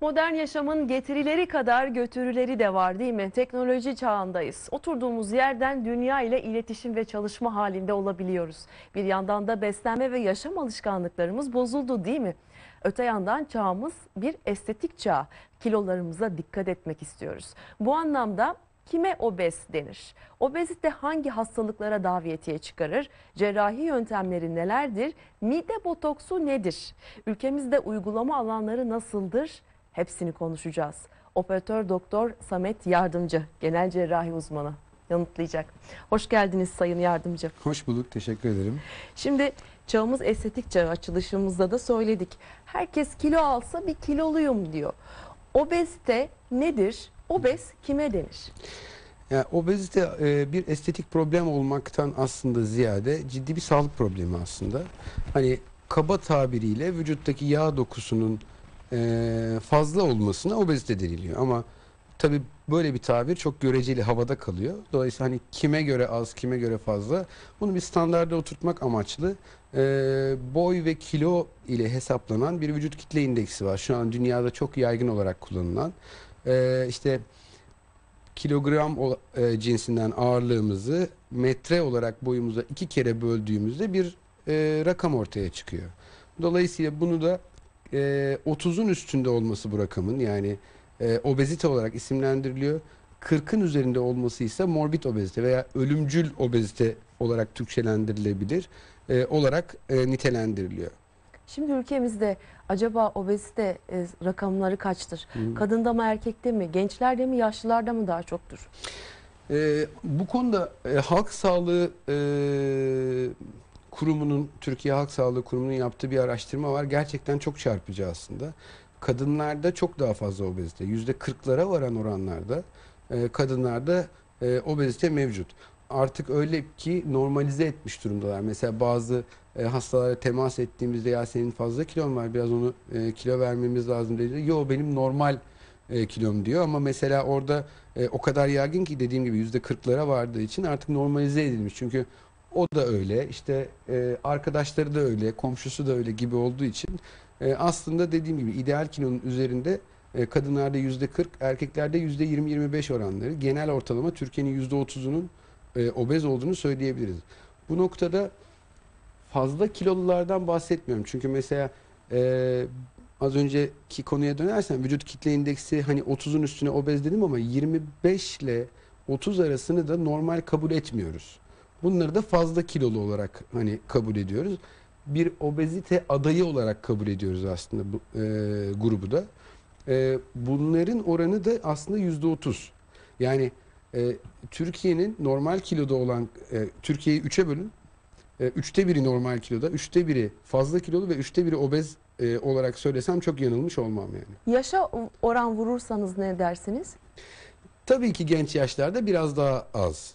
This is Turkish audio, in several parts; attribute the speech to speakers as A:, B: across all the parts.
A: Modern yaşamın getirileri kadar götürüleri de var, değil mi? Teknoloji çağındayız. Oturduğumuz yerden dünya ile iletişim ve çalışma halinde olabiliyoruz. Bir yandan da beslenme ve yaşam alışkanlıklarımız bozuldu, değil mi? Öte yandan çağımız bir estetik çağ. Kilolarımıza dikkat etmek istiyoruz. Bu anlamda kime obez denir? Obezite hangi hastalıklara davetiye çıkarır? Cerrahi yöntemleri nelerdir? Mide botoksu nedir? Ülkemizde uygulama alanları nasıldır? Hepsini konuşacağız. Operatör Doktor Samet Yardımcı, genel cerrahi uzmanı yanıtlayacak. Hoş geldiniz Sayın Yardımcı.
B: Hoş bulduk, teşekkür ederim.
A: Şimdi çağımız estetik çağı, açılışımızda da söyledik. Herkes kilo alsa bir kiloluyum diyor. Obezite nedir? Obez kime denir?
B: Yani obezite bir estetik problem olmaktan aslında ziyade ciddi bir sağlık problemi aslında. Hani kaba tabiriyle vücuttaki yağ dokusunun fazla olmasına obezite deniliyor. Ama tabii böyle bir tabir çok göreceli, havada kalıyor. Dolayısıyla hani kime göre az, kime göre fazla, bunu bir standarda oturtmak amaçlı boy ve kilo ile hesaplanan bir vücut kitle indeksi var. Şu an dünyada çok yaygın olarak kullanılan. İşte kilogram cinsinden ağırlığımızı metre olarak boyumuza 2 kere böldüğümüzde bir rakam ortaya çıkıyor. Dolayısıyla bunu da 30'un üstünde olması bu rakamın, yani obezite olarak isimlendiriliyor. 40'ın üzerinde olması ise morbid obezite veya ölümcül obezite olarak Türkçelendirilebilir olarak nitelendiriliyor.
A: Şimdi ülkemizde acaba obezite rakamları kaçtır? Kadında mı, erkekte mi, gençlerde mi, yaşlılarda mı daha çoktur?
B: Bu konuda Halk Sağlığı Kurumu'nun, Türkiye Halk Sağlığı Kurumu'nun yaptığı bir araştırma var. Gerçekten çok çarpıcı aslında. Kadınlarda çok daha fazla obezite. %40'lara varan oranlarda kadınlarda obezite mevcut. Artık öyle ki normalize etmiş durumdalar. Mesela bazı hastalara temas ettiğimizde ya senin fazla kilon var, biraz onu kilo vermemiz lazım dedi. Yo, benim normal kilom diyor, ama mesela orada o kadar yaygın ki, dediğim gibi %40'lara vardığı için artık normalize edilmiş. Çünkü o da öyle, işte arkadaşları da öyle, komşusu da öyle gibi olduğu için aslında dediğim gibi ideal kilonun üzerinde kadınlarda %40, erkeklerde %20-25 oranları. Genel ortalama Türkiye'nin %30'unun obez olduğunu söyleyebiliriz. Bu noktada fazla kilolulardan bahsetmiyorum. Çünkü mesela az önceki konuya dönersen vücut kitle indeksi, hani 30'un üstüne obez dedim ama 25 ile 30 arasını da normal kabul etmiyoruz. Bunları da fazla kilolu olarak hani kabul ediyoruz. Bir obezite adayı olarak kabul ediyoruz aslında bu grubu da. Bunların oranı da aslında %30. Yani Türkiye'nin normal kiloda olan, Türkiye'yi 3'e bölün. 3'te biri normal kiloda, 3'te biri fazla kilolu ve 3'te biri obez olarak söylesem çok yanılmış olmam yani.
A: Yaşa oran vurursanız ne dersiniz?
B: Tabii ki genç yaşlarda biraz daha az.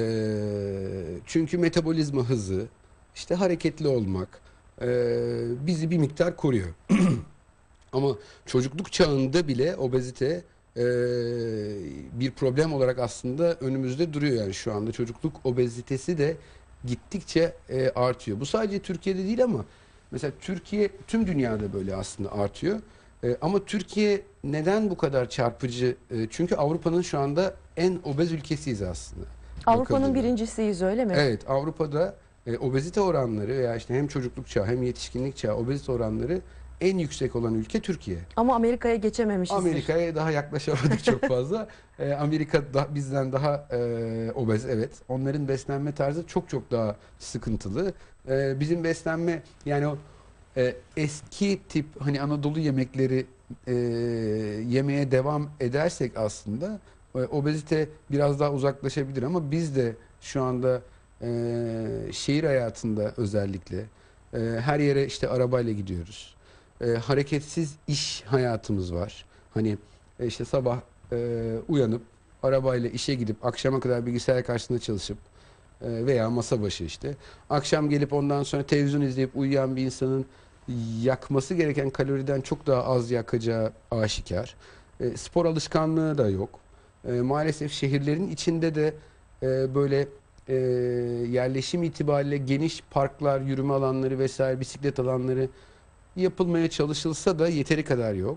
B: Çünkü metabolizma hızı, işte hareketli olmak bizi bir miktar koruyor. Ama çocukluk çağında bile obezite bir problem olarak aslında önümüzde duruyor. Yani şu anda çocukluk obezitesi de gittikçe artıyor. Bu sadece Türkiye'de değil, ama mesela Türkiye, tüm dünyada böyle aslında artıyor. Ama Türkiye neden bu kadar çarpıcı? Çünkü Avrupa'nın şu anda en obez ülkesiyiz aslında.
A: Avrupa'nın birincisiyiz, öyle mi?
B: Evet, Avrupa'da obezite oranları veya işte hem çocukluk çağı hem yetişkinlik çağı obezite oranları en yüksek olan ülke Türkiye.
A: Ama Amerika'ya geçememişizdir.
B: Amerika'ya daha yaklaşamadık çok fazla. Amerika bizden daha obez, evet. Onların beslenme tarzı çok çok daha sıkıntılı. Bizim beslenme, yani o eski tip hani Anadolu yemekleri yemeye devam edersek aslında obezite biraz daha uzaklaşabilir, ama biz de şu anda şehir hayatında özellikle her yere işte arabayla gidiyoruz. Hareketsiz iş hayatımız var. Hani işte sabah uyanıp arabayla işe gidip akşama kadar bilgisayar karşısında çalışıp veya masa başı işte akşam gelip ondan sonra televizyon izleyip uyuyan bir insanın yakması gereken kaloriden çok daha az yakacağı aşikar. Spor alışkanlığı da yok. Maalesef şehirlerin içinde de böyle yerleşim itibariyle geniş parklar, yürüme alanları vesaire, bisiklet alanları yapılmaya çalışılsa da yeteri kadar yok.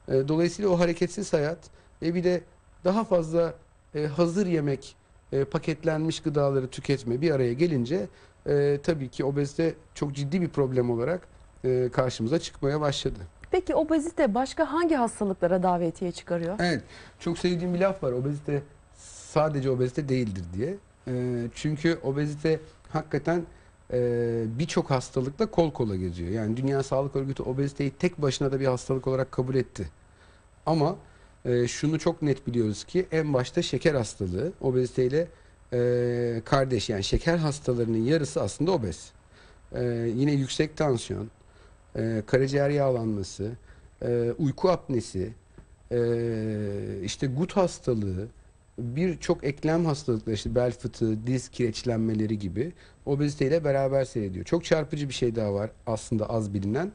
B: Dolayısıyla o hareketsiz hayat bir de daha fazla hazır yemek, paketlenmiş gıdaları tüketme bir araya gelince tabii ki obezite çok ciddi bir problem olarak karşımıza çıkmaya başladı.
A: Peki obezite başka hangi hastalıklara davetiye çıkarıyor?
B: Evet, çok sevdiğim bir laf var. Obezite sadece obezite değildir diye. Çünkü obezite hakikaten birçok hastalıkla kol kola geziyor. Yani Dünya Sağlık Örgütü obeziteyi tek başına da bir hastalık olarak kabul etti. Ama şunu çok net biliyoruz ki en başta şeker hastalığı obeziteyle kardeş, yani şeker hastalarının yarısı aslında obez. Yine yüksek tansiyon, karaciğer yağlanması, uyku apnesi, işte gut hastalığı, birçok eklem hastalıkları, işte bel fıtığı, diz kireçlenmeleri gibi obeziteyle beraber seyrediyor. Çok çarpıcı bir şey daha var aslında az bilinen.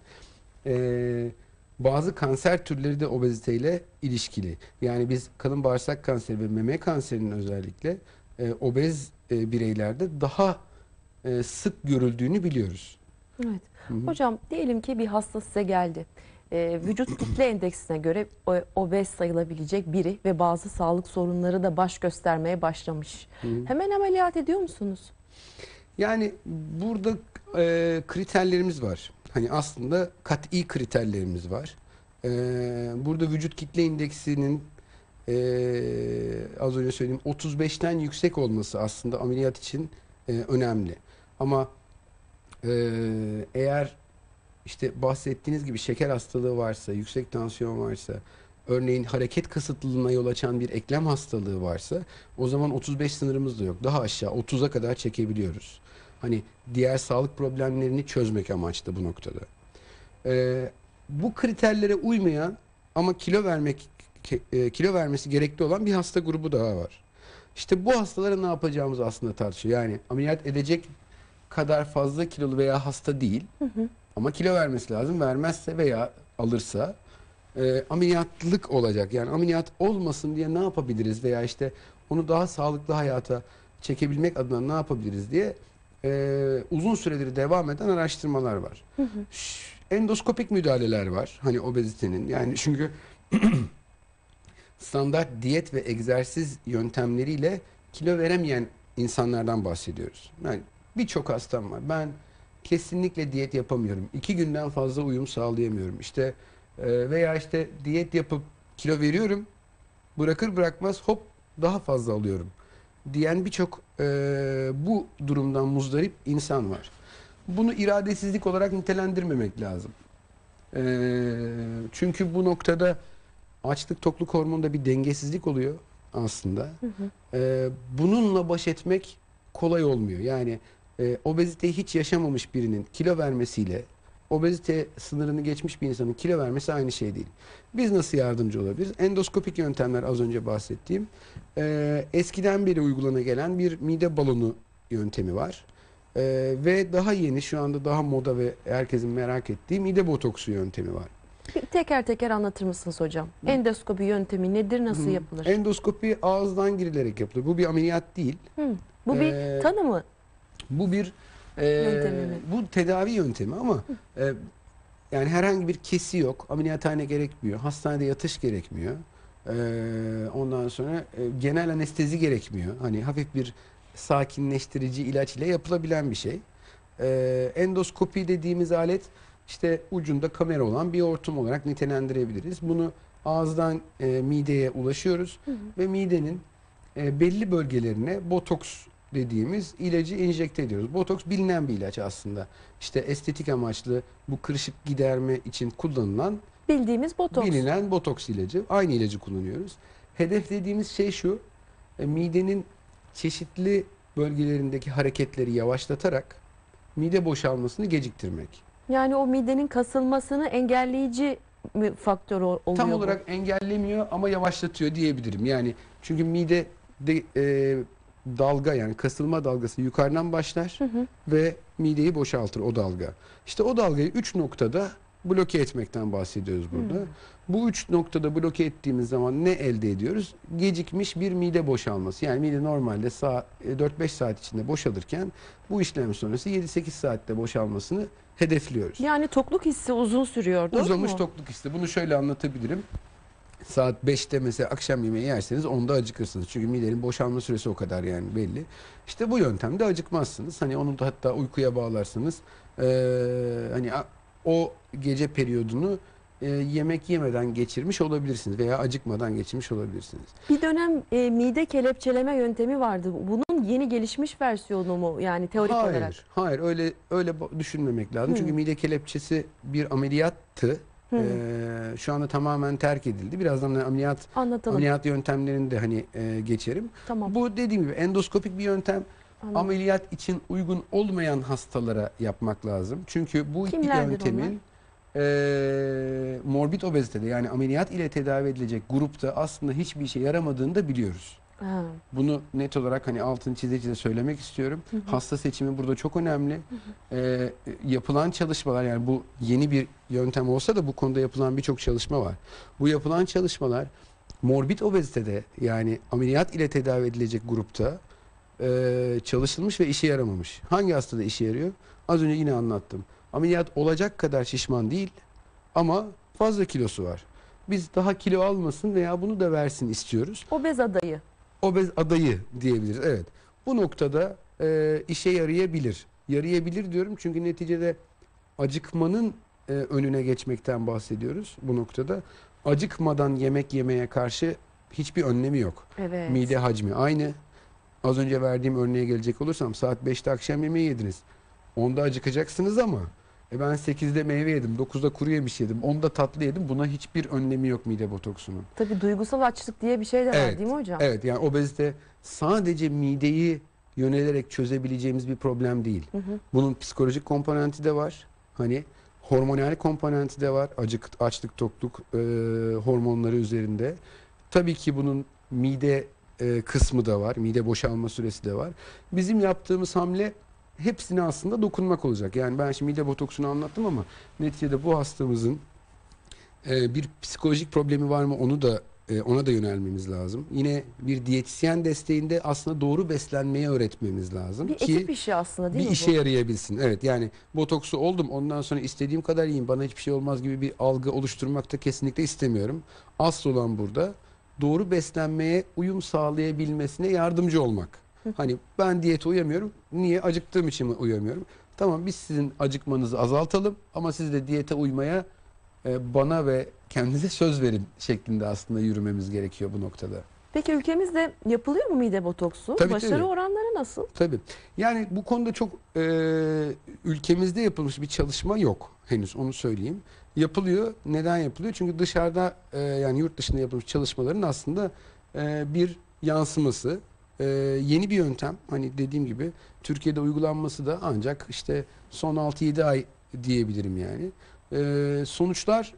B: Bazı kanser türleri de obeziteyle ilişkili. Yani biz kalın bağırsak kanseri ve meme kanserinin özellikle obez bireylerde daha sık görüldüğünü biliyoruz.
A: Evet.
B: Hı hı.
A: Hocam diyelim ki bir hasta size geldi. Vücut kitle endeksine göre obez sayılabilecek biri ve bazı sağlık sorunları da baş göstermeye başlamış.
B: Hı hı.
A: Hemen ameliyat ediyor musunuz?
B: Yani burada kriterlerimiz var. Hani aslında kat'i kriterlerimiz var. Burada vücut kitle indeksinin az önce söylediğim 35'ten yüksek olması aslında ameliyat için önemli. Ama eğer işte bahsettiğiniz gibi şeker hastalığı varsa, yüksek tansiyon varsa, örneğin hareket kısıtlılığına yol açan bir eklem hastalığı varsa o zaman 35 sınırımız da yok. Daha aşağı 30'a kadar çekebiliyoruz. Hani diğer sağlık problemlerini çözmek amaçlı bu noktada. Bu kriterlere uymayan ama kilo vermesi gerekli olan bir hasta grubu daha var. İşte bu hastalara ne yapacağımız aslında tartışıyor. Yani ameliyat edecek kadar fazla kilolu veya hasta değil. Ama kilo vermesi lazım. Vermezse veya alırsa ameliyatlık olacak. Yani ameliyat olmasın diye ne yapabiliriz veya işte onu daha sağlıklı hayata çekebilmek adına ne yapabiliriz diye uzun süredir devam eden araştırmalar var. Endoskopik müdahaleler var. Hani obezitenin. Yani çünkü standart diyet ve egzersiz yöntemleriyle kilo veremeyen insanlardan bahsediyoruz. Yani birçok hastam var. Ben kesinlikle diyet yapamıyorum. 2 günden fazla uyum sağlayamıyorum. İşte veya işte diyet yapıp kilo veriyorum. Bırakır bırakmaz hop daha fazla alıyorum diyen birçok bu durumdan muzdarip insan var. Bunu iradesizlik olarak nitelendirmemek lazım. Çünkü bu noktada açlık tokluk hormonunda bir dengesizlik oluyor aslında. Bununla baş etmek kolay olmuyor. Yani obeziteyi hiç yaşamamış birinin kilo vermesiyle obezite sınırını geçmiş bir insanın kilo vermesi aynı şey değil. Biz nasıl yardımcı olabiliriz? Endoskopik yöntemler az önce bahsettiğim. Eskiden beri uygulana gelen bir mide balonu yöntemi var. Ve daha yeni, şu anda daha moda ve herkesin merak ettiği mide botoksu yöntemi var.
A: Teker teker anlatır mısınız hocam? Endoskopi yöntemi nedir, nasıl yapılır?
B: Endoskopi ağızdan girilerek yapılır. Bu bir ameliyat değil.
A: Bu
B: Ee,
A: bir tanı mı?
B: Bu bir
A: Yöntemi mi?
B: bu tedavi yöntemi ama yani herhangi bir kesi yok. Ameliyathane gerekmiyor. Hastanede yatış gerekmiyor. Ondan sonra genel anestezi gerekmiyor. Hani hafif bir sakinleştirici ilaç ile yapılabilen bir şey. Endoskopi dediğimiz alet işte ucunda kamera olan bir hortum olarak nitelendirebiliriz. Bunu ağızdan mideye ulaşıyoruz ve midenin belli bölgelerine botoks dediğimiz ilacı enjekte ediyoruz. Botoks bilinen bir ilaç aslında. İşte estetik amaçlı bu kırışık giderme için kullanılan
A: Bildiğimiz botoks.
B: bilinen botoks ilacı. Aynı ilacı kullanıyoruz. Hedeflediğimiz şey şu: midenin çeşitli bölgelerindeki hareketleri yavaşlatarak mide boşalmasını geciktirmek.
A: Yani o midenin kasılmasını engelleyici bir faktör oluyor
B: Tam
A: bu.
B: olarak engellemiyor ama yavaşlatıyor diyebilirim. Yani çünkü mide de, dalga, yani kasılma dalgası yukarıdan başlar ve mideyi boşaltır o dalga. İşte o dalgayı 3 noktada bloke etmekten bahsediyoruz burada. Bu üç noktada bloke ettiğimiz zaman ne elde ediyoruz? Gecikmiş bir mide boşalması. Yani mide normalde 4-5 saat içinde boşalırken bu işlem sonrası 7-8 saatte boşalmasını hedefliyoruz.
A: Yani tokluk hissi uzun sürüyor, doğru
B: Uzamış
A: mu?
B: tokluk hissi. Bunu şöyle anlatabilirim. Saat 5'te mesela akşam yemeği yerseniz 10'da acıkırsınız. Çünkü midenin boşalma süresi o kadar yani belli. İşte bu yöntemde acıkmazsınız. Hani onu da hatta uykuya bağlarsanız hani o gece periyodunu yemek yemeden geçirmiş olabilirsiniz veya acıkmadan geçirmiş olabilirsiniz.
A: Bir dönem mide kelepçeleme yöntemi vardı. Bunun yeni gelişmiş versiyonu mu, yani teorik olarak?
B: Hayır öyle düşünmemek lazım. Çünkü mide kelepçesi bir ameliyattı. Şu anda tamamen terk edildi. Birazdan
A: Anlatalım.
B: ameliyat yöntemlerini de hani geçerim.
A: Tamam.
B: Bu dediğim gibi endoskopik bir yöntem.
A: Anladım.
B: Ameliyat için uygun olmayan hastalara yapmak lazım. Çünkü bu
A: Kimlerdir
B: yöntemin morbid obezitede yani ameliyat ile tedavi edilecek grupta aslında hiçbir işe yaramadığını da biliyoruz.
A: Ha.
B: Bunu net olarak hani altını çize söylemek istiyorum. Hasta seçimi burada çok önemli. Yapılan çalışmalar, yani bu yeni bir yöntem olsa da bu konuda yapılan birçok çalışma var. Bu yapılan çalışmalar morbid obezitede yani ameliyat ile tedavi edilecek grupta çalışılmış ve işe yaramamış. Hangi hastada işe yarıyor? Az önce yine anlattım. Ameliyat olacak kadar şişman değil ama fazla kilosu var. Biz daha kilo almasın veya bunu da versin istiyoruz.
A: Obez adayı.
B: Obez adayı diyebiliriz. Evet. Bu noktada işe yarayabilir. Yarayabilir diyorum çünkü neticede acıkmanın önüne geçmekten bahsediyoruz bu noktada. Acıkmadan yemek yemeye karşı hiçbir önlemi yok.
A: Evet.
B: Mide hacmi aynı. Az önce verdiğim örneğe gelecek olursam saat 5'te akşam yemeği yediniz. 10'da acıkacaksınız ama ben 8'de meyve yedim, 9'da kuru yemiş yedim, 10'da tatlı yedim. Buna hiçbir önlemi yok mide botoksunun.
A: Tabii duygusal açlık diye bir şey de var,
B: Evet,
A: değil mi hocam?
B: Evet, yani obezite sadece mideyi yönelerek çözebileceğimiz bir problem değil. Bunun psikolojik komponenti de var. Hani hormonal komponenti de var. Açlık, tokluk hormonları üzerinde. Tabii ki bunun mide kısmı da var. Mide boşalma süresi de var. Bizim yaptığımız hamle hepsine aslında dokunmak olacak. Yani ben şimdi mide botoksunu anlattım ama neticede bu hastamızın bir psikolojik problemi var mı ona da yönelmemiz lazım. Yine bir diyetisyen desteğinde aslında doğru beslenmeyi öğretmemiz lazım
A: Bir
B: ki
A: ekip işi aslında, değil
B: bir
A: mi
B: işe
A: bu?
B: yarayabilsin. Evet, yani botoksu oldum ondan sonra istediğim kadar yiyeyim bana hiçbir şey olmaz gibi bir algı oluşturmak da kesinlikle istemiyorum. Asıl olan burada doğru beslenmeye uyum sağlayabilmesine yardımcı olmak. Hani ben diyete uyamıyorum. Niye? Acıktığım için mi uyamıyorum? Tamam, biz sizin acıkmanızı azaltalım ama siz de diyete uymaya bana ve kendinize söz verin şeklinde aslında yürümemiz gerekiyor bu noktada.
A: Peki ülkemizde yapılıyor mu mide botoksu?
B: Tabii,
A: Başarı
B: tabii.
A: oranları nasıl?
B: Tabii. Yani bu konuda çok ülkemizde yapılmış bir çalışma yok henüz, onu söyleyeyim. Yapılıyor. Neden yapılıyor? Çünkü dışarıda yani yurt dışında yapılmış çalışmaların aslında bir yansıması. Yeni bir yöntem. Hani dediğim gibi Türkiye'de uygulanması da ancak işte son 6-7 ay diyebilirim yani. Sonuçlar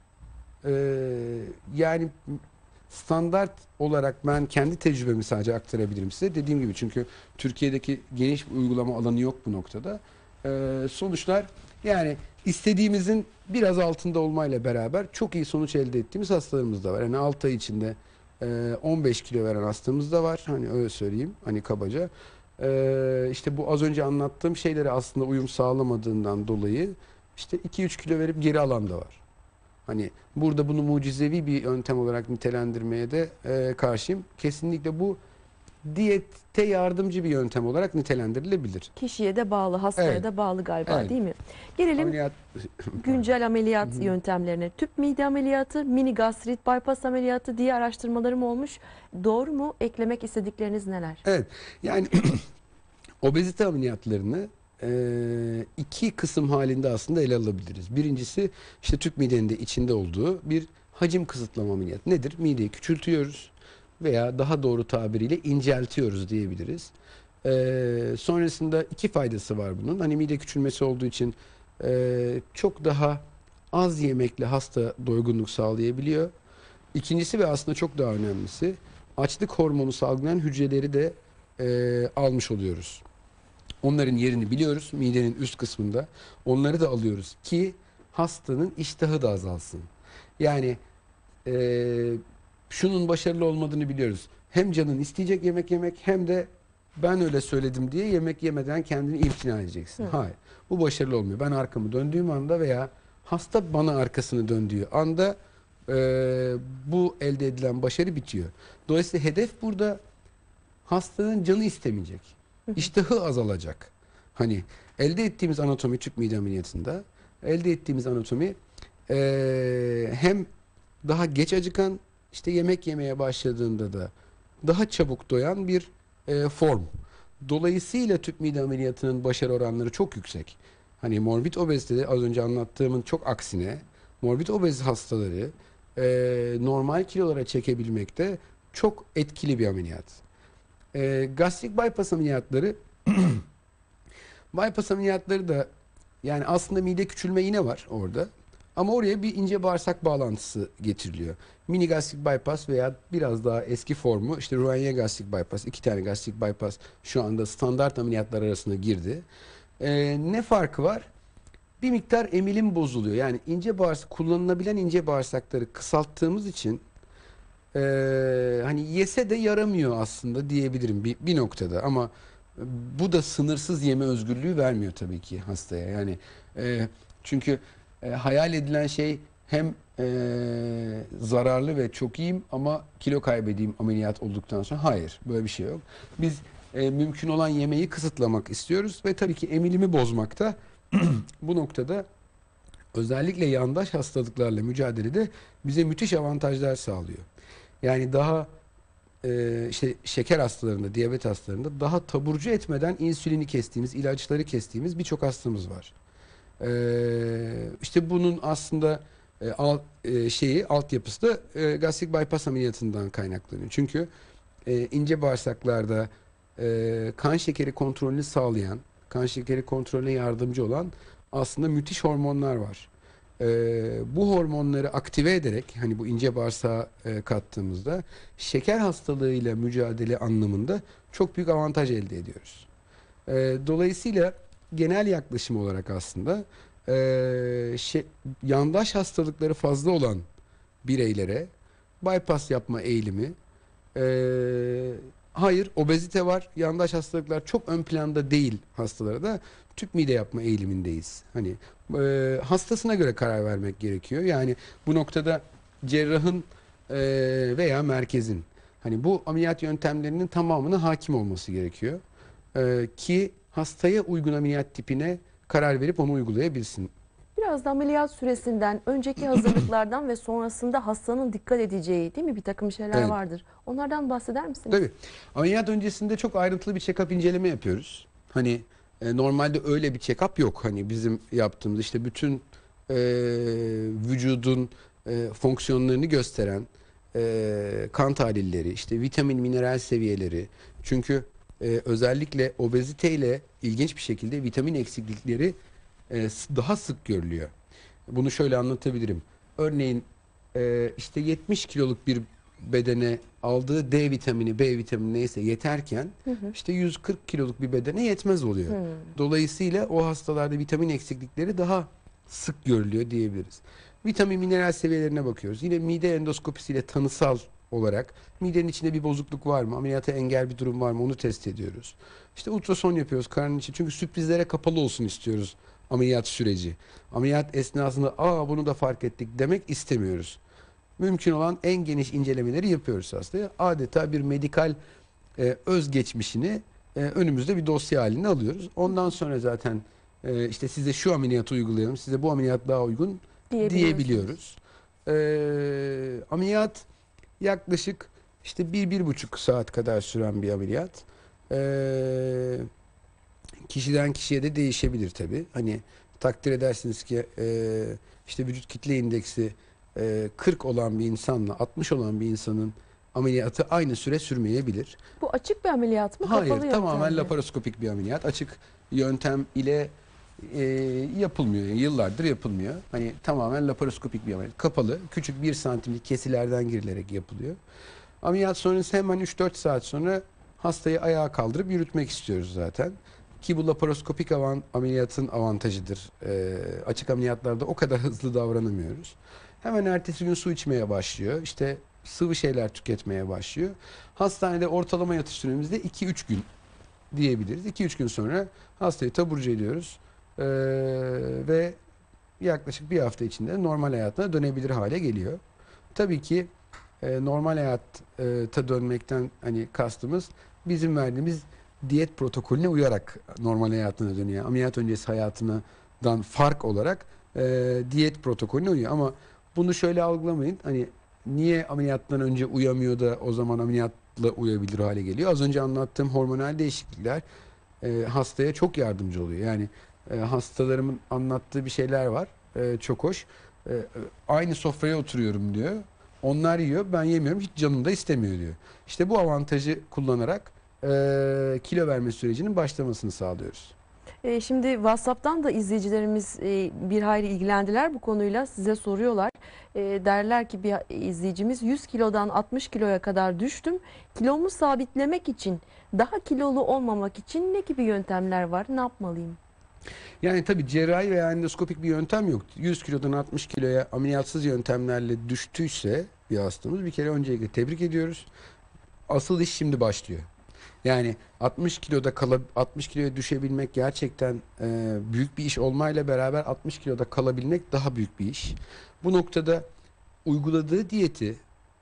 B: yani standart olarak ben kendi tecrübemi sadece aktarabilirim size. Dediğim gibi çünkü Türkiye'deki geniş bir uygulama alanı yok bu noktada. Sonuçlar yani istediğimizin biraz altında olmayla beraber çok iyi sonuç elde ettiğimiz hastalarımız da var. Yani 6 ay içinde 15 kilo veren hastamız da var. Hani öyle söyleyeyim. Hani kabaca. İşte bu az önce anlattığım şeylere aslında uyum sağlamadığından dolayı işte 2-3 kilo verip geri alan da var. Hani burada bunu mucizevi bir yöntem olarak nitelendirmeye de karşıyım. Kesinlikle bu diyette yardımcı bir yöntem olarak nitelendirilebilir.
A: Kişiye de bağlı, hastaya
B: Evet.
A: da bağlı galiba,
B: Evet.
A: değil mi? Gelelim
B: Ameliyat
A: güncel ameliyat yöntemlerine. Tüp mide ameliyatı, mini gastrit, bypass ameliyatı diye araştırmalarım olmuş. Doğru mu? Eklemek istedikleriniz neler?
B: Evet. Yani obezite ameliyatlarını iki kısım halinde aslında ele alabiliriz. Birincisi işte tüp midenin de içinde olduğu bir hacim kısıtlama ameliyatı. Nedir? Mideyi küçültüyoruz veya daha doğru tabiriyle inceltiyoruz diyebiliriz. Sonrasında iki faydası var bunun. Hani mide küçülmesi olduğu için çok daha az yemekle hasta doygunluk sağlayabiliyor. İkincisi ve aslında çok daha önemlisi, açlık hormonu salgılayan hücreleri de almış oluyoruz. Onların yerini biliyoruz midenin üst kısmında. Onları da alıyoruz ki hastanın iştahı da azalsın. Yani şunun başarılı olmadığını biliyoruz. Hem canın isteyecek yemek yemek hem de ben öyle söyledim diye yemek yemeden kendini imtina edeceksin.
A: Hı.
B: Hayır. Bu başarılı olmuyor. Ben arkamı döndüğüm anda veya hasta bana arkasını döndüğü anda bu elde edilen başarı bitiyor. Dolayısıyla hedef burada hastanın canı istemeyecek. İştahı azalacak. Hani elde ettiğimiz anatomi tüp mide ameliyatında elde ettiğimiz anatomi hem daha geç acıkan işte yemek yemeye başladığında da daha çabuk doyan bir form. Dolayısıyla tüp mide ameliyatının başarı oranları çok yüksek. Hani morbid obezitede az önce anlattığımın çok aksine morbid obez hastaları normal kilolara çekebilmekte çok etkili bir ameliyat. Gastrik bypass ameliyatları bypass ameliyatları da yani aslında mide küçülme yine var orada. Ama oraya bir ince bağırsak bağlantısı getiriliyor. Mini gastrik bypass veya biraz daha eski formu işte Roux-en-Y gastrik bypass, 2 tane gastrik bypass şu anda standart ameliyatlar arasına girdi. Ne farkı var? Bir miktar emilim bozuluyor. Yani ince bağırsak, kullanılabilen ince bağırsakları kısalttığımız için hani yese de yaramıyor aslında diyebilirim bir noktada. Ama bu da sınırsız yeme özgürlüğü vermiyor tabii ki hastaya. Yani çünkü hayal edilen şey hem zararlı ve çok iyiyim ama kilo kaybedeyim ameliyat olduktan sonra. Hayır, böyle bir şey yok. Biz mümkün olan yemeği kısıtlamak istiyoruz ve tabii ki emilimi bozmakta bu noktada özellikle yandaş hastalıklarla mücadelede bize müthiş avantajlar sağlıyor. Yani daha işte şeker hastalarında, diyabet hastalarında daha taburcu etmeden insülini kestiğimiz, ilaçları kestiğimiz birçok hastamız var. İşte bunun aslında altyapısı da gastrik bypass ameliyatından kaynaklanıyor. Çünkü ince bağırsaklarda kan şekeri kontrolünü sağlayan, kan şekeri kontrolüne yardımcı olan aslında müthiş hormonlar var. Bu hormonları aktive ederek hani bu ince bağırsağa kattığımızda şeker hastalığıyla mücadele anlamında çok büyük avantaj elde ediyoruz. Dolayısıyla genel yaklaşım olarak aslında yandaş hastalıkları fazla olan bireylere bypass yapma eğilimi hayır obezite var, yandaş hastalıklar çok ön planda değil hastalara da tüp mide yapma eğilimindeyiz. Hani hastasına göre karar vermek gerekiyor. Yani bu noktada cerrahın veya merkezin hani bu ameliyat yöntemlerinin tamamına hakim olması gerekiyor. Ki hastaya uygun ameliyat tipine karar verip onu uygulayabilsin.
A: Biraz da ameliyat süresinden, önceki hazırlıklardan ve sonrasında hastanın dikkat edeceği değil mi bir takım şeyler
B: Evet.
A: vardır. Onlardan bahseder misiniz?
B: Tabii. Ameliyat öncesinde çok ayrıntılı bir check-up inceleme yapıyoruz. Hani normalde öyle bir check-up yok. Hani bizim yaptığımız işte bütün vücudun fonksiyonlarını gösteren kan tahlilleri, işte vitamin, mineral seviyeleri. Çünkü özellikle obeziteyle ilginç bir şekilde vitamin eksiklikleri daha sık görülüyor. Bunu şöyle anlatabilirim. Örneğin işte 70 kiloluk bir bedene aldığı D vitamini, B vitamini neyse yeterken işte 140 kiloluk bir bedene yetmez oluyor. Dolayısıyla o hastalarda vitamin eksiklikleri daha sık görülüyor diyebiliriz. Vitamin, mineral seviyelerine bakıyoruz. Yine mide endoskopisiyle tanısal olarak midenin içinde bir bozukluk var mı, ameliyata engel bir durum var mı onu test ediyoruz. İşte ultrason yapıyoruz karnın içi çünkü sürprizlere kapalı olsun istiyoruz ameliyat süreci. Ameliyat esnasında bunu da fark ettik demek istemiyoruz. Mümkün olan en geniş incelemeleri yapıyoruz hastaya. Adeta bir medikal özgeçmişini önümüzde bir dosya haline alıyoruz. Ondan sonra zaten işte size şu ameliyatı uygulayalım, size bu ameliyat daha uygun diyebiliyoruz. Ameliyat yaklaşık işte 1-1,5 saat kadar süren bir ameliyat. Kişiden kişiye de değişebilir tabii. Hani takdir edersiniz ki işte vücut kitle indeksi 40 olan bir insanla 60 olan bir insanın ameliyatı aynı süre sürmeyebilir.
A: Bu açık bir ameliyat mı?
B: Hayır,
A: Kapalı
B: tamamen
A: yöntem mi?
B: laparoskopik bir ameliyat. Açık yöntem ile yapılmıyor. Yani yıllardır yapılmıyor. Hani tamamen laparoskopik bir ameliyat. Kapalı, küçük 1 santimlik kesilerden girilerek yapılıyor. Ameliyat sonrası hemen 3-4 saat sonra hastayı ayağa kaldırıp yürütmek istiyoruz zaten. Ki bu laparoskopik ameliyatın avantajıdır. Açık ameliyatlarda o kadar hızlı davranamıyoruz. Hemen ertesi gün su içmeye başlıyor. İşte sıvı şeyler tüketmeye başlıyor. Hastanede ortalama yatış süremizde 2-3 gün diyebiliriz. 2-3 gün sonra hastayı taburcu ediyoruz. Ve yaklaşık bir hafta içinde normal hayatına dönebilir hale geliyor. Tabii ki normal hayata dönmekten hani kastımız bizim verdiğimiz diyet protokolüne uyarak normal hayatına dönüyor. Ameliyat öncesi hayatından fark olarak diyet protokolüne uyuyor. Ama bunu şöyle algılamayın. Hani niye ameliyattan önce uyamıyor da o zaman ameliyatla uyabilir hale geliyor? Az önce anlattığım hormonal değişiklikler hastaya çok yardımcı oluyor. Yani hastalarımın anlattığı bir şeyler var. Çok hoş. Aynı sofraya oturuyorum diyor. Onlar yiyor, ben yemiyorum. Hiç canım da istemiyor diyor. İşte bu avantajı kullanarak kilo verme sürecinin başlamasını sağlıyoruz.
A: Şimdi WhatsApp'tan da izleyicilerimiz bir hayli ilgilendiler bu konuyla, size soruyorlar. Derler ki bir izleyicimiz 100 kilodan 60 kiloya kadar düştüm. Kilomu sabitlemek için, daha kilolu olmamak için ne gibi yöntemler var? Ne yapmalıyım?
B: Yani tabii cerrahi veya endoskopik bir yöntem yok. 100 kilodan 60 kiloya ameliyatsız yöntemlerle düştüyse bir hastamız, bir kere öncelikle tebrik ediyoruz. Asıl iş şimdi başlıyor. Yani 60 kiloya düşebilmek gerçekten büyük bir iş olmayla beraber 60 kiloda kalabilmek daha büyük bir iş. Bu noktada uyguladığı diyeti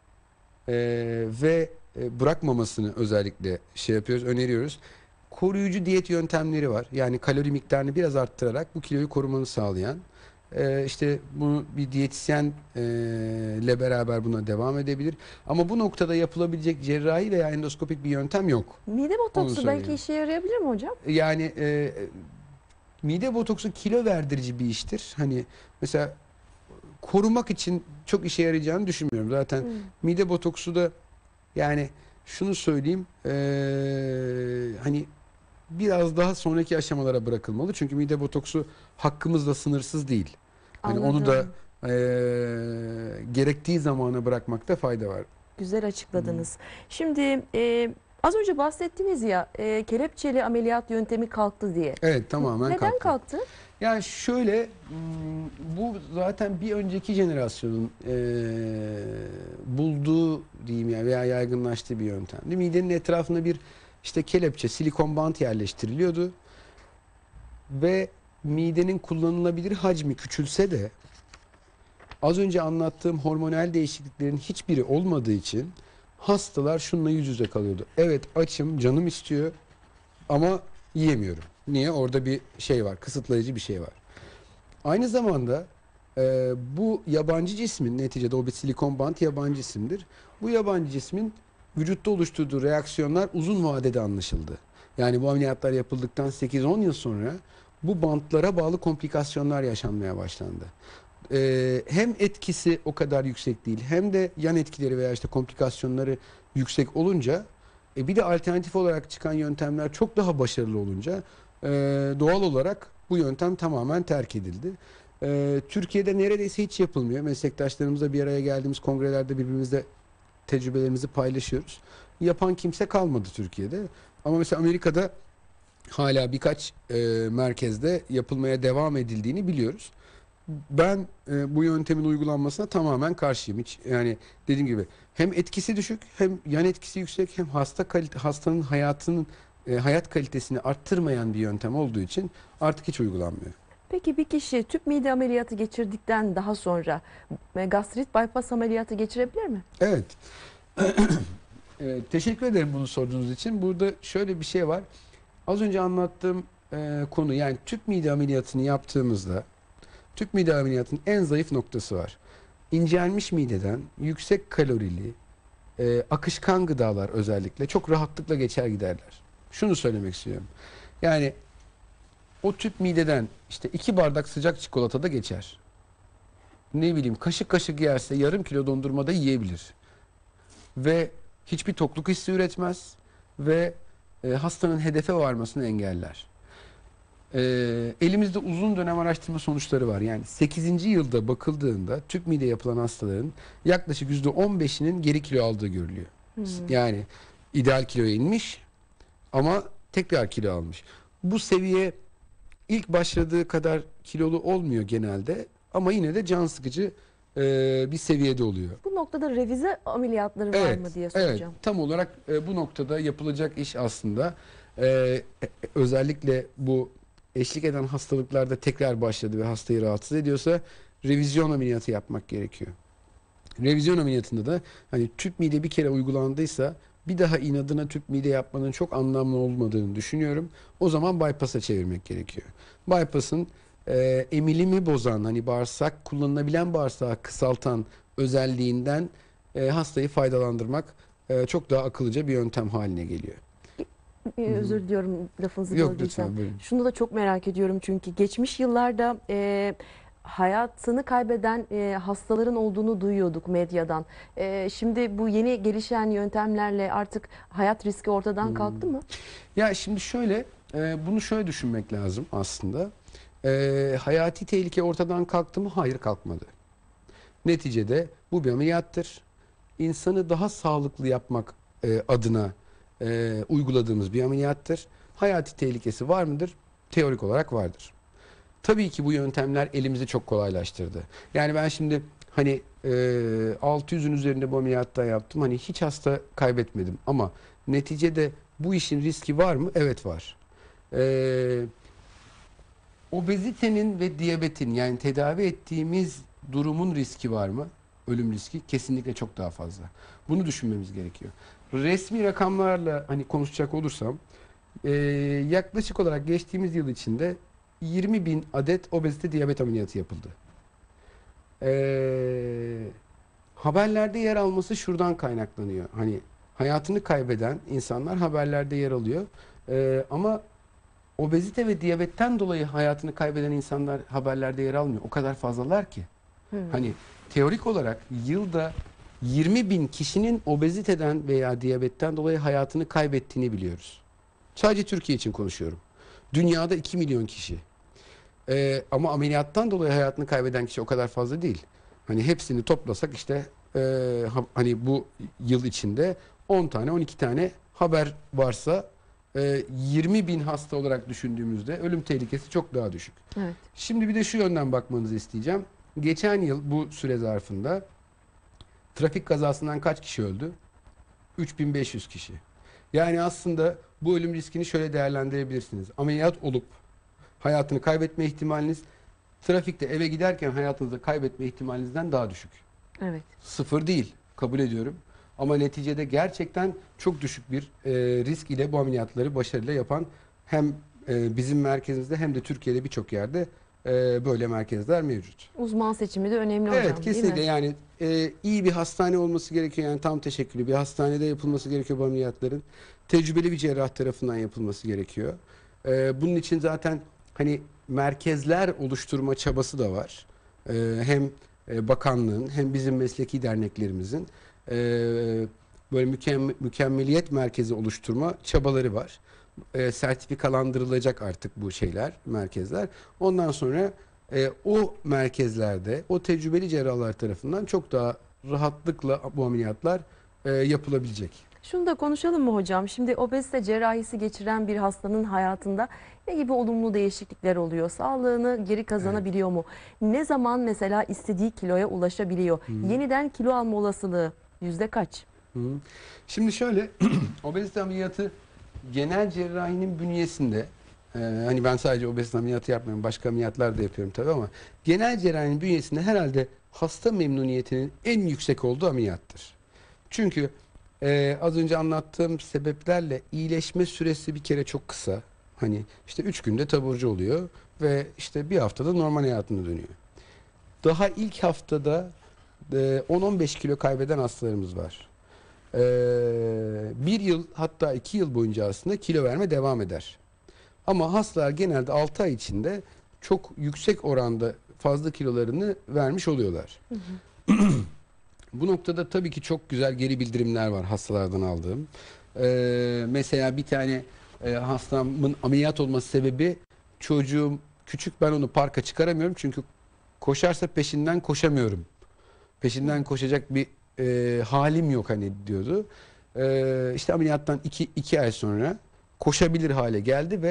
B: ve bırakmamasını özellikle öneriyoruz. Koruyucu diyet yöntemleri var. Yani kalori miktarını biraz arttırarak bu kiloyu korumanı sağlayan. İşte bunu bir diyetisyenle beraber buna devam edebilir. Ama bu noktada yapılabilecek cerrahi veya endoskopik bir yöntem yok.
A: Mide
B: Onu
A: botoksu belki
B: söyleyeyim.
A: işe yarayabilir mi hocam?
B: Yani mide botoksu kilo verdirici bir iştir. Hani mesela korumak için çok işe yarayacağını düşünmüyorum. Zaten
A: Hmm.
B: mide botoksu da yani şunu söyleyeyim hani biraz daha sonraki aşamalara bırakılmalı. Çünkü mide botoksu hakkımızda sınırsız değil. Hani onu da
A: Anladım.
B: gerektiği zamana bırakmakta fayda var.
A: Güzel açıkladınız. Şimdi az önce bahsettiniz ya, kelepçeli ameliyat yöntemi kalktı diye.
B: Evet, tamamen
A: Neden
B: kalktı.
A: kalktı?
B: Yani şöyle bu zaten bir önceki jenerasyonun bulduğu diyeyim ya veya yaygınlaştığı bir yöntemdi. Midenin etrafına bir işte kelepçe, silikon bant yerleştiriliyordu ve midenin kullanılabilir hacmi küçülse de az önce anlattığım hormonal değişikliklerin hiçbiri olmadığı için hastalar şununla yüz yüze kalıyordu. Evet, açım, canım istiyor ama yiyemiyorum. Niye? Orada bir şey var, kısıtlayıcı bir şey var. Aynı zamanda bu yabancı cismin, neticede o bir silikon bant yabancı cisimdir. Bu yabancı cismin vücutta oluşturduğu reaksiyonlar uzun vadede anlaşıldı. Yani bu ameliyatlar yapıldıktan 8-10 yıl sonra bu bantlara bağlı komplikasyonlar yaşanmaya başlandı. Hem etkisi o kadar yüksek değil, hem de yan etkileri veya işte komplikasyonları yüksek olunca bir de alternatif olarak çıkan yöntemler çok daha başarılı olunca doğal olarak bu yöntem tamamen terk edildi. Türkiye'de neredeyse hiç yapılmıyor. Meslektaşlarımızla bir araya geldiğimiz kongrelerde birbirimizle tecrübelerimizi paylaşıyoruz. Yapan kimse kalmadı Türkiye'de. Ama mesela Amerika'da hala birkaç merkezde yapılmaya devam edildiğini biliyoruz. Ben bu yöntemin uygulanmasına tamamen karşıyım. Hiç, yani dediğim gibi hem etkisi düşük, hem yan etkisi yüksek, hem hastanın hayat kalitesini arttırmayan bir yöntem olduğu için artık hiç uygulanmıyor.
A: Peki bir kişi tüp mide ameliyatı geçirdikten daha sonra gastrit bypass ameliyatı geçirebilir mi?
B: Evet. Teşekkür ederim bunu sorduğunuz için. Burada şöyle bir şey var. Az önce anlattığım konu, yani tüp mide ameliyatını yaptığımızda tüp mide ameliyatının en zayıf noktası var. İncelmiş mideden yüksek kalorili akışkan gıdalar özellikle çok rahatlıkla geçer giderler. Şunu söylemek istiyorum. Yani o tüp mideden işte 2 bardak sıcak çikolata da geçer. Ne bileyim, kaşık kaşık yerse yarım kilo dondurma da yiyebilir. Ve hiçbir tokluk hissi üretmez ve hastanın hedefe varmasını engeller. Elimizde uzun dönem araştırma sonuçları var. Yani 8. yılda bakıldığında tüp mide yapılan hastaların yaklaşık %15'inin geri kilo aldığı görülüyor. Yani ideal kiloya inmiş ama tekrar kilo almış. bu seviye ilk başladığı kadar kilolu olmuyor genelde ama yine de can sıkıcı bir seviyede oluyor.
A: Bu noktada revize ameliyatları var mı diye
B: evet,
A: soracağım.
B: tam olarak bu noktada yapılacak iş aslında özellikle bu eşlik eden hastalıklarda tekrar başladı ve hastayı rahatsız ediyorsa revizyon ameliyatı yapmak gerekiyor. Revizyon ameliyatında da hani tüp mide bir kere uygulandıysa bir daha inadına tüp mide yapmanın çok anlamlı olmadığını düşünüyorum. O zaman bypass'a çevirmek gerekiyor. Bypass'ın emilimi bozan, hani bağırsak, kullanılabilen bağırsağı kısaltan özelliğinden hastayı faydalandırmak çok daha akıllıca bir yöntem haline geliyor.
A: Özür diliyorum lafınızı
B: Yok
A: böldüysem.
B: lütfen buyurun.
A: Şunu da çok merak ediyorum çünkü geçmiş yıllarda hayatını kaybeden hastaların olduğunu duyuyorduk medyadan. Şimdi bu yeni gelişen yöntemlerle artık hayat riski ortadan kalktı mı?
B: Ya şimdi şöyle, bunu şöyle düşünmek lazım aslında. Hayati tehlike ortadan kalktı mı? Hayır, kalkmadı. Neticede bu bir ameliyattır. İnsanı daha sağlıklı yapmak adına uyguladığımız bir ameliyattır. Hayati tehlikesi var mıdır? Teorik olarak vardır. Tabii ki bu yöntemler elimizi çok kolaylaştırdı. Yani ben şimdi hani 600'ün üzerinde bu ameliyatta yaptım. Hani hiç hasta kaybetmedim ama neticede bu işin riski var mı? Evet, var. Obezitenin ve diyabetin, yani tedavi ettiğimiz durumun riski var mı? Ölüm riski kesinlikle çok daha fazla. Bunu düşünmemiz gerekiyor. Resmi rakamlarla hani konuşacak olursam yaklaşık olarak geçtiğimiz yıl içinde 20 bin adet obezite diyabet ameliyatı yapıldı. Haberlerde yer alması şuradan kaynaklanıyor. Hani hayatını kaybeden insanlar haberlerde yer alıyor. Ama obezite ve diyabetten dolayı hayatını kaybeden insanlar haberlerde yer almıyor. O kadar fazlalar ki. Hani teorik olarak yılda 20 bin kişinin obeziteden veya diyabetten dolayı hayatını kaybettiğini biliyoruz. Sadece Türkiye için konuşuyorum. Dünyada 2 milyon kişi. Ama ameliyattan dolayı hayatını kaybeden kişi o kadar fazla değil. Hani hepsini toplasak işte hani bu yıl içinde 10 tane 12 tane haber varsa 20 bin hasta olarak düşündüğümüzde ölüm tehlikesi çok daha düşük.
A: Evet.
B: Şimdi bir de şu yönden bakmanızı isteyeceğim. Geçen yıl bu süre zarfında trafik kazasından kaç kişi öldü? 3500 kişi. Yani aslında bu ölüm riskini şöyle değerlendirebilirsiniz. Ameliyat olup hayatını kaybetme ihtimaliniz trafikte eve giderken hayatınızı kaybetme ihtimalinizden daha düşük.
A: Evet.
B: Sıfır değil, kabul ediyorum. Ama neticede gerçekten çok düşük bir risk ile bu ameliyatları başarıyla yapan hem bizim merkezimizde hem de Türkiye'de birçok yerde böyle merkezler mevcut.
A: Uzman seçimi de önemli hocam,
B: Evet,
A: değil
B: kesinlikle.
A: mi?
B: Yani iyi bir hastane olması gerekiyor. Yani tam teşekküllü bir hastanede yapılması gerekiyor bu ameliyatların. Tecrübeli bir cerrah tarafından yapılması gerekiyor. Bunun için zaten hani merkezler oluşturma çabası da var. Hem bakanlığın hem bizim mesleki derneklerimizin böyle mükemmeliyet merkezi oluşturma çabaları var. Sertifikalandırılacak artık bu şeyler, merkezler. Ondan sonra o merkezlerde, o tecrübeli cerrahlar tarafından çok daha rahatlıkla bu ameliyatlar yapılabilecek.
A: Şunu da konuşalım mı hocam? Şimdi obezite cerrahisi geçiren bir hastanın hayatında ne gibi olumlu değişiklikler oluyor? Sağlığını geri kazanabiliyor mu? Ne zaman mesela istediği kiloya ulaşabiliyor? Yeniden kilo alma olasılığı yüzde kaç?
B: Hı. Şimdi şöyle, obezite ameliyatı genel cerrahinin bünyesinde, hani ben sadece obezite ameliyatı yapmıyorum, başka ameliyatlar da yapıyorum tabii ama genel cerrahinin bünyesinde herhalde hasta memnuniyetinin en yüksek olduğu ameliyattır. Çünkü az önce anlattığım sebeplerle iyileşme süresi bir kere çok kısa. Hani işte 3 günde taburcu oluyor ve işte bir haftada normal hayatına dönüyor. Daha ilk haftada 10-15 kilo kaybeden hastalarımız var. Bir yıl hatta 2 yıl boyunca aslında kilo verme devam eder. Ama hastalar genelde 6 ay içinde çok yüksek oranda fazla kilolarını vermiş oluyorlar. Bu noktada tabii ki çok güzel geri bildirimler var hastalardan aldığım. Mesela bir tane hastamın ameliyat olması sebebi çocuğum küçük, ben onu parka çıkaramıyorum çünkü koşarsa peşinden koşamıyorum. Peşinden koşacak bir halim yok hani diyordu. İşte ameliyattan iki ay sonra koşabilir hale geldi ve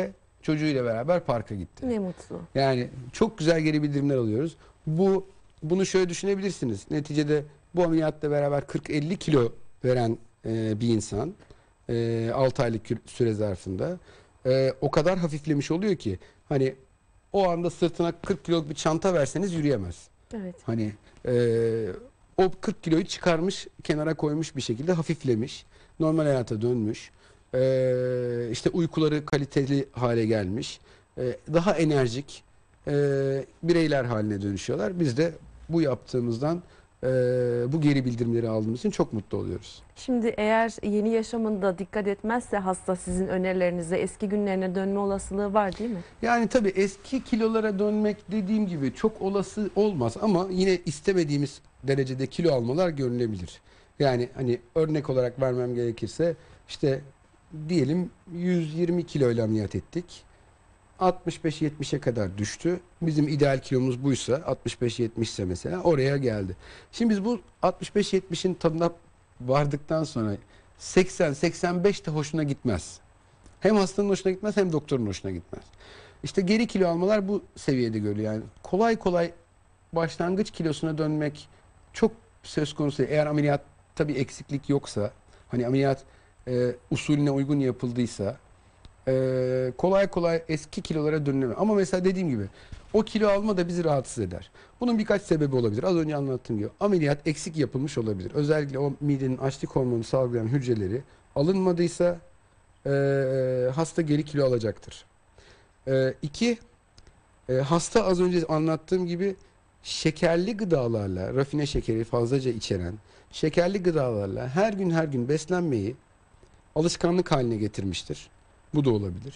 B: çocuğuyla beraber parka gitti.
A: Ne mutlu.
B: Yani çok güzel geri bildirimler alıyoruz. Bunu şöyle düşünebilirsiniz. Neticede bu ameliyatla beraber 40-50 kilo veren bir insan 6 aylık süre zarfında o kadar hafiflemiş oluyor ki hani o anda sırtına 40 kiloluk bir çanta verseniz yürüyemez.
A: Evet.
B: Hani o 40 kiloyu çıkarmış, kenara koymuş bir şekilde hafiflemiş. Normal hayata dönmüş. İşte uykuları kaliteli hale gelmiş. Daha enerjik bireyler haline dönüşüyorlar. Biz de bu yaptığımızdan bu geri bildirimleri aldığımız için çok mutlu oluyoruz.
A: Şimdi eğer yeni yaşamında dikkat etmezse hasta sizin önerilerinize eski günlerine dönme olasılığı var değil mi?
B: Yani tabii eski kilolara dönmek dediğim gibi çok olası olmaz ama yine istemediğimiz derecede kilo almalar görülebilir. Yani hani örnek olarak vermem gerekirse işte diyelim 120 kiloyla ameliyat ettik. 65-70'e kadar düştü. Bizim ideal kilomuz buysa 65-70 ise mesela oraya geldi. Şimdi biz bu 65-70'in tadına vardıktan sonra 80-85 de hoşuna gitmez. Hem hastanın hoşuna gitmez hem doktorun hoşuna gitmez. İşte geri kilo almalar bu seviyede görülüyor. Yani kolay kolay başlangıç kilosuna dönmek çok söz konusu değil. Eğer ameliyatta bir eksiklik yoksa, hani ameliyat usulüne uygun yapıldıysa kolay kolay eski kilolara dönülemez. Ama mesela dediğim gibi o kilo alma da bizi rahatsız eder. Bunun birkaç sebebi olabilir. Az önce anlattığım gibi ameliyat eksik yapılmış olabilir. Özellikle o midenin açlık hormonu salgılayan hücreleri alınmadıysa hasta geri kilo alacaktır. İki, hasta az önce anlattığım gibi şekerli gıdalarla, rafine şekeri fazlaca içeren şekerli gıdalarla her gün beslenmeyi alışkanlık haline getirmiştir. Bu da olabilir.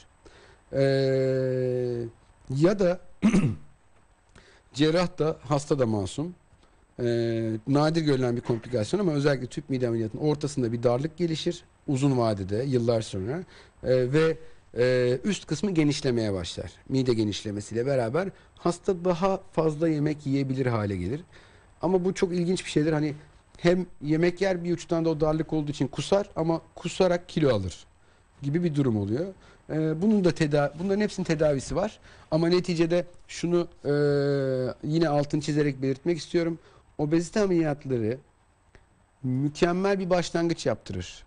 B: Ya da cerrah da hasta da masum. Nadir görülen bir komplikasyon ama özellikle tüp mide ameliyatının ortasında bir darlık gelişir. Uzun vadede, yıllar sonra. Ve üst kısmı genişlemeye başlar. Mide genişlemesiyle beraber hasta daha fazla yemek yiyebilir hale gelir. Ama bu çok ilginç bir şeydir. Hani hem yemek yer bir uçtan da o darlık olduğu için kusar ama kusarak kilo alır gibi bir durum oluyor. Bunların hepsinin tedavisi var. Ama neticede şunu yine altını çizerek belirtmek istiyorum. Obezite ameliyatları mükemmel bir başlangıç yaptırır.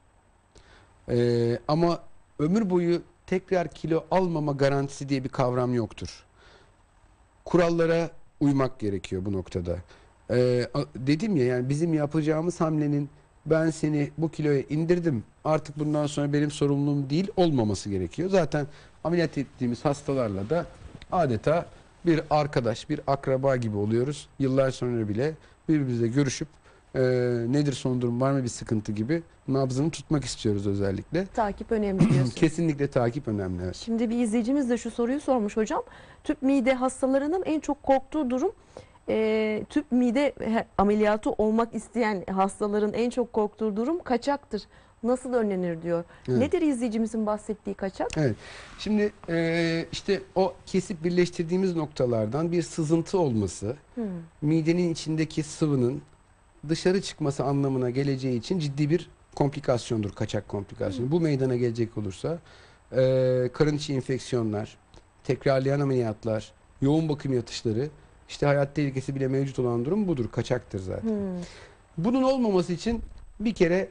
B: Ama ömür boyu tekrar kilo almama garantisi diye bir kavram yoktur. Kurallara uymak gerekiyor bu noktada. Dedim ya yani bizim yapacağımız hamlenin ben seni bu kiloya indirdim artık bundan sonra benim sorumluluğum değil olmaması gerekiyor. Zaten ameliyat ettiğimiz hastalarla da adeta bir arkadaş, bir akraba gibi oluyoruz. Yıllar sonra bile birbirimizle görüşüp nedir son durum var mı bir sıkıntı gibi nabzını tutmak istiyoruz özellikle.
A: Takip önemli diyorsun.
B: Kesinlikle takip önemli. Evet.
A: Şimdi bir izleyicimiz de şu soruyu sormuş hocam. Tüp mide hastalarının en çok korktuğu durum tüp mide ameliyatı olmak isteyen hastaların en çok korktuğu durum kaçaktır. Nasıl önlenir diyor.
B: Evet.
A: Nedir izleyicimizin bahsettiği kaçak?
B: Evet. Şimdi işte o kesip birleştirdiğimiz noktalardan bir sızıntı olması, midenin içindeki sıvının dışarı çıkması anlamına geleceği için ciddi bir komplikasyondur, kaçak komplikasyonu. Bu meydana gelecek olursa karın içi enfeksiyonlar, tekrarlayan ameliyatlar, yoğun bakım yatışları, işte hayat tehlikesi bile mevcut olan durum budur, kaçaktır zaten. Bunun olmaması için bir kere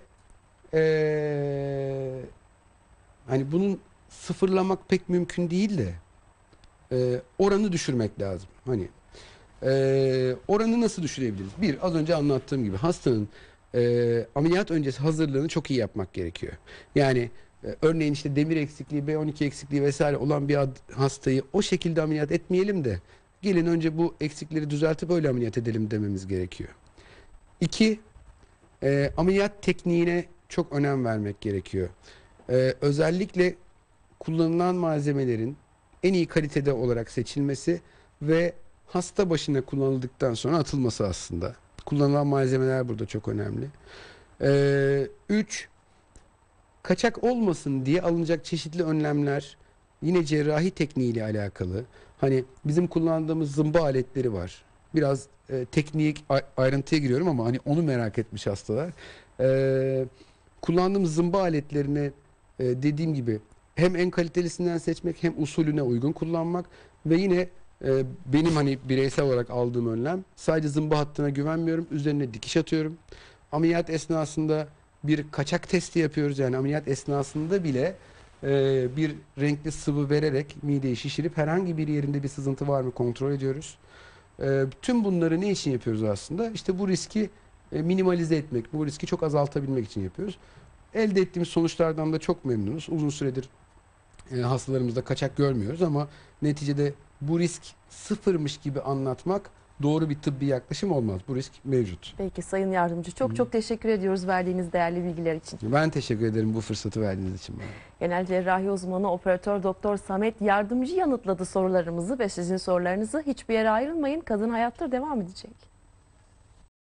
B: hani bunun sıfırlamak pek mümkün değil de oranı düşürmek lazım. Hani oranı nasıl düşürebiliriz? Bir, az önce anlattığım gibi hastanın ameliyat öncesi hazırlığını çok iyi yapmak gerekiyor. Yani örneğin işte demir eksikliği, B12 eksikliği vesaire olan bir hastayı o şekilde ameliyat etmeyelim de gelin önce bu eksikleri düzeltip öyle ameliyat edelim dememiz gerekiyor. İki, ameliyat tekniğine çok önem vermek gerekiyor. Özellikle kullanılan malzemelerin en iyi kalitede olarak seçilmesi ve hasta başına kullanıldıktan sonra atılması aslında. Kullanılan malzemeler burada çok önemli. Üç, kaçak olmasın diye alınacak çeşitli önlemler yine cerrahi tekniğiyle alakalı. Hani bizim kullandığımız zımba aletleri var. Biraz teknik ayrıntıya giriyorum ama hani onu merak etmiş hastalar. Kullandığımız zımba aletlerine dediğim gibi hem en kalitelisinden seçmek hem usulüne uygun kullanmak ve yine benim hani bireysel olarak aldığım önlem, sadece zımba hattına güvenmiyorum. Üzerine dikiş atıyorum. Ameliyat esnasında bir kaçak testi yapıyoruz. Yani ameliyat esnasında bile bir renkli sıvı vererek mideyi şişirip herhangi bir yerinde bir sızıntı var mı kontrol ediyoruz. Tüm bunları ne için yapıyoruz aslında? İşte bu riski minimalize etmek, bu riski çok azaltabilmek için yapıyoruz. Elde ettiğimiz sonuçlardan da çok memnunuz. Uzun süredir hastalarımızda kaçak görmüyoruz ama neticede bu risk sıfırmış gibi anlatmak doğru bir tıbbi yaklaşım olmaz. Bu risk mevcut.
A: Peki Sayın Yardımcı, çok çok teşekkür ediyoruz verdiğiniz değerli bilgiler için.
B: Ben teşekkür ederim bu fırsatı verdiğiniz için bana.
A: Genel cerrahi uzmanı Operatör Doktor Samet Yardımcı yanıtladı sorularımızı ve sizin sorularınızı. Hiçbir yere ayrılmayın. Kadın Hayattır devam edecek.